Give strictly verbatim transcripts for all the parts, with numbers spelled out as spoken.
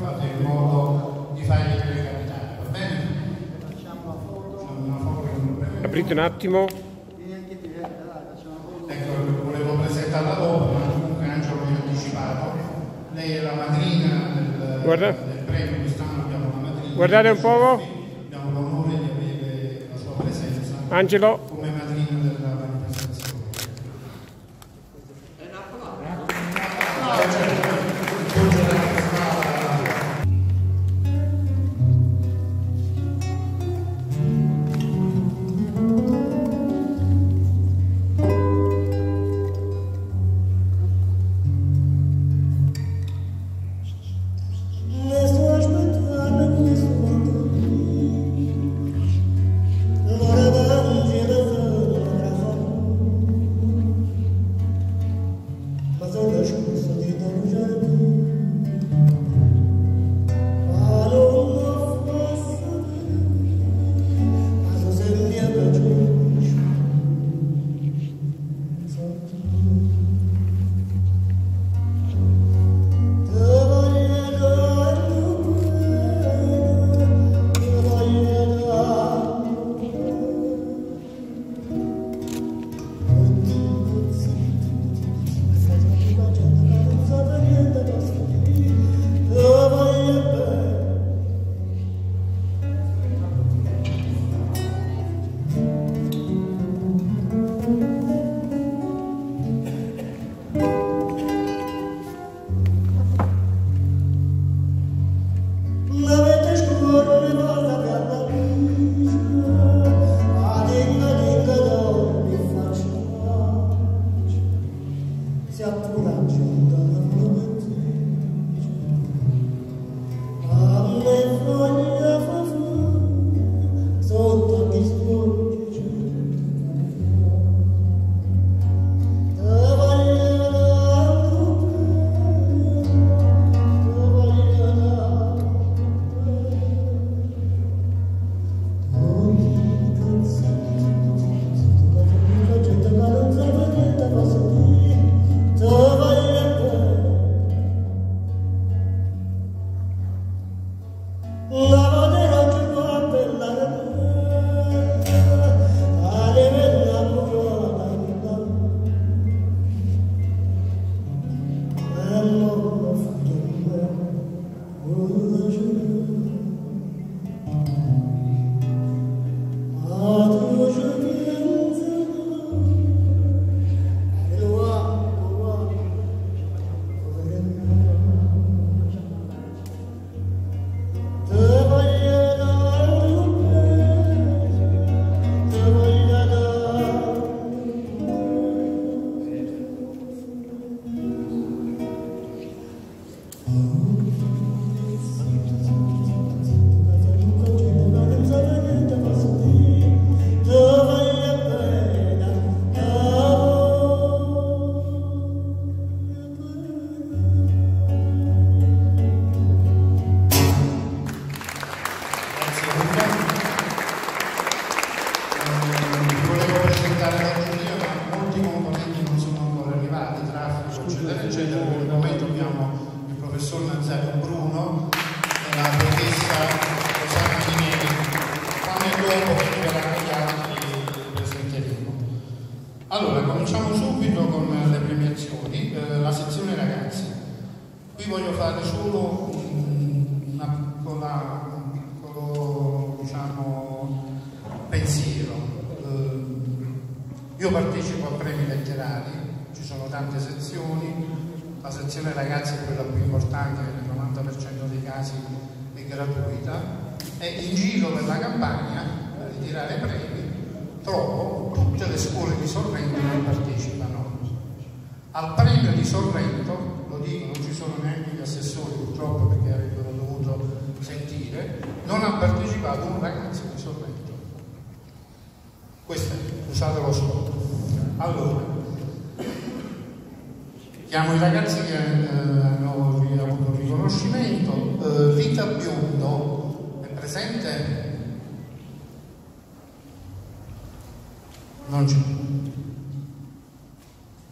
fate in modo di fargli recapitare, va bene? Facciamo la foto. Una foto. Aprite un attimo. Ecco, volevo presentarla dopo, ma comunque Angelo mi ha anticipato. Lei è la madrina del, Guarda. del premio, quest'anno abbiamo una madrina. Guardate un po'. Abbiamo l'onore di avere la sua presenza Angelo. come madrina della manifestazione. Allora, cominciamo subito con le premiazioni. Eh, la sezione ragazzi. Qui voglio fare solo una piccola, un piccolo, diciamo, pensiero. Eh, io partecipo a premi letterari, ci sono tante sezioni, la sezione ragazzi è quella più importante, nel novanta per cento dei casi è gratuita, e in giro per la campagna, per ritirare premi, trovo tutte le scuole di Sorrento che partecipano. Al premio di Sorrento, lo dico, non ci sono neanche gli assessori purtroppo perché avrebbero dovuto sentire, non ha partecipato un ragazzo di Sorrento. Questo è, usatelo solo. Allora, chiamo i ragazzi che eh, hanno avuto il riconoscimento. Eh, Rita Biondo è presente? Non c'è.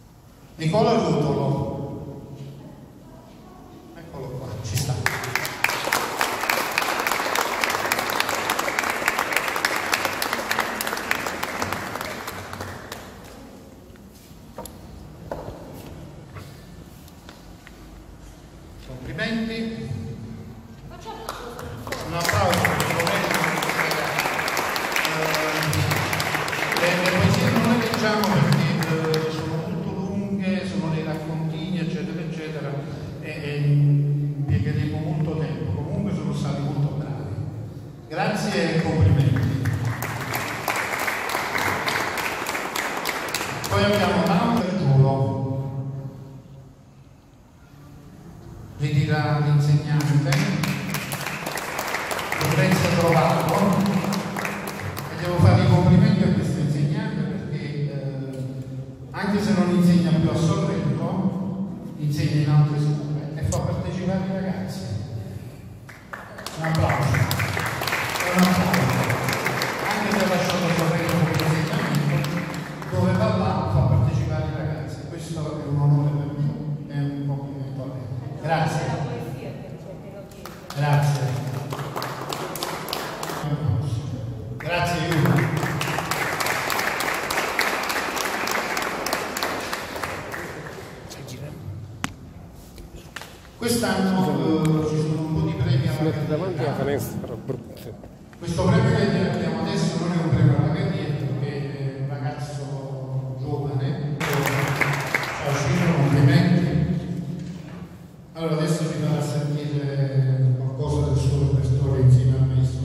Nicola Rutolo, eccolo qua, ci sta. Complimenti. Un applauso per il momento. Le, le poesie non le leggiamo perché eh, sono molto lunghe, sono dei raccontini, eccetera, eccetera, e, e impiegheremo molto tempo. Comunque sono stati molto bravi. Grazie e complimenti. Poi abbiamo Laura e Giuro. Vi dirà l'insegnante. Dovreste trovarlo e devo fare i complimenti a questo insegnante perché eh, anche se non insegna più a Sorrento, insegna in altre scuole e fa partecipare i ragazzi. Un applauso. Un applauso. Anche se ha lasciato Sorrento come insegnamento, dove va là fa partecipare i ragazzi. Questo è un onore per me, è un complimento a lei. Grazie. Grazie. Grazie Giulio. Quest'anno eh, ci sono un po' di premi alla carriera. Questo premio che abbiamo adesso non è un premio alla carriera, è un ragazzo giovane, ciao Ciro, complimenti. Allora adesso ci farà sentire qualcosa del suo repertorio insieme al maestro.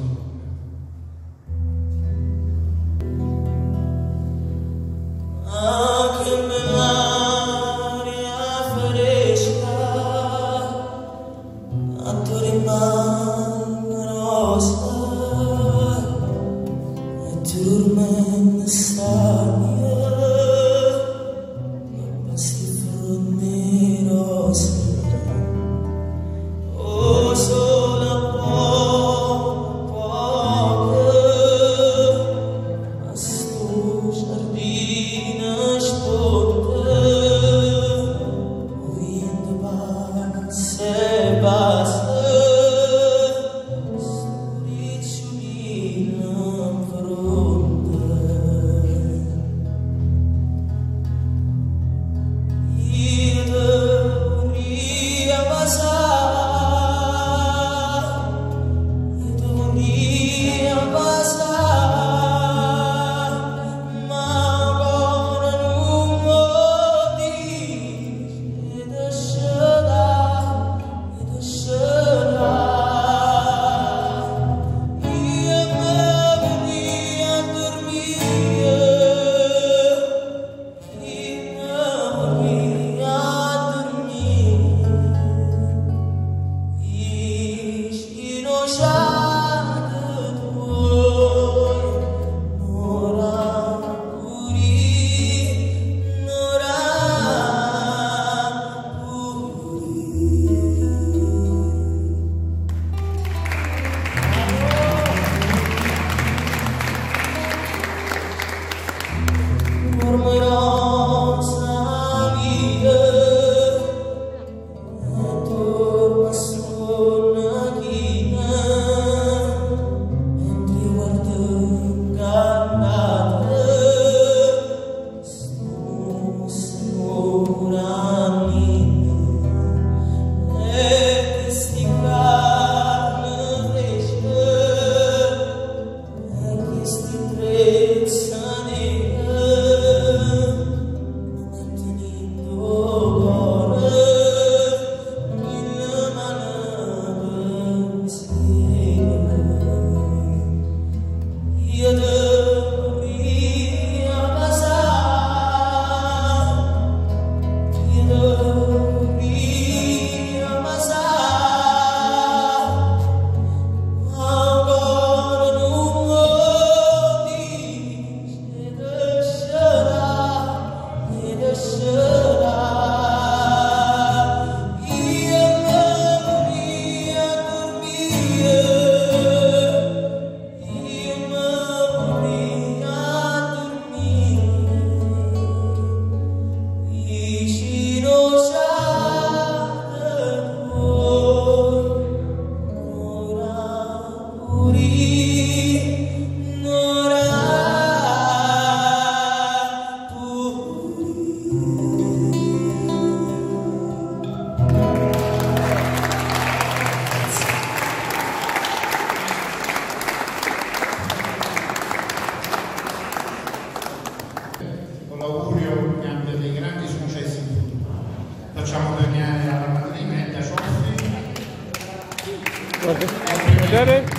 Vedere?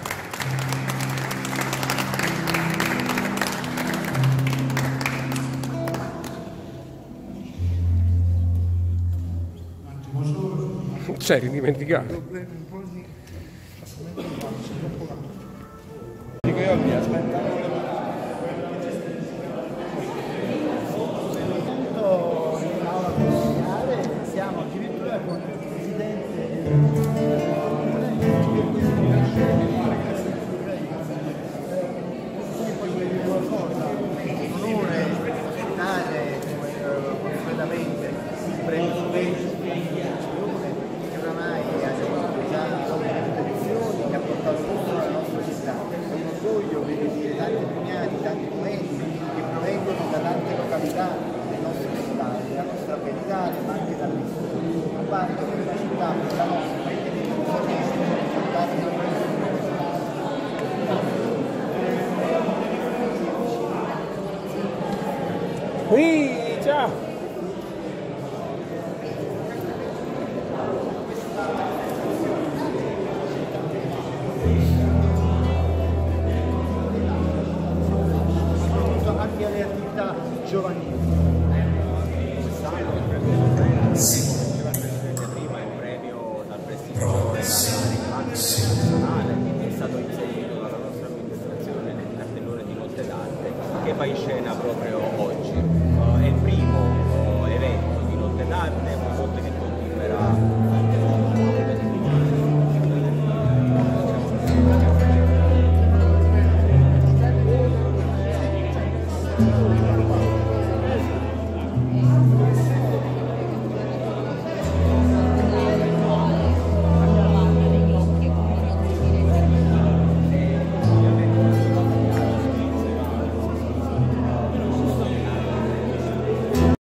C'eri dimenticato. Dico io mi aspetta. In aula consigliare siamo addirittura con il presidente del onore dare completamente il premio Subvention che oramai ha seguito già molte edizioni, che ha portato tutto alla nostra città. È un orgoglio vedere tanti premiati, tanti documenti che provengono da tante località del nostro città, della nostra capitale, ma anche dall'estero. A parte che la città, la nostra, ritenendo un sorriso per risultati di Ui, ciao! anche alle attività giovanili. Diceva il Presidente prima, il premio dal prestigio nazionale è stato inserito dalla nostra amministrazione nel cartellone di Notte d'Arte che va in scena proprio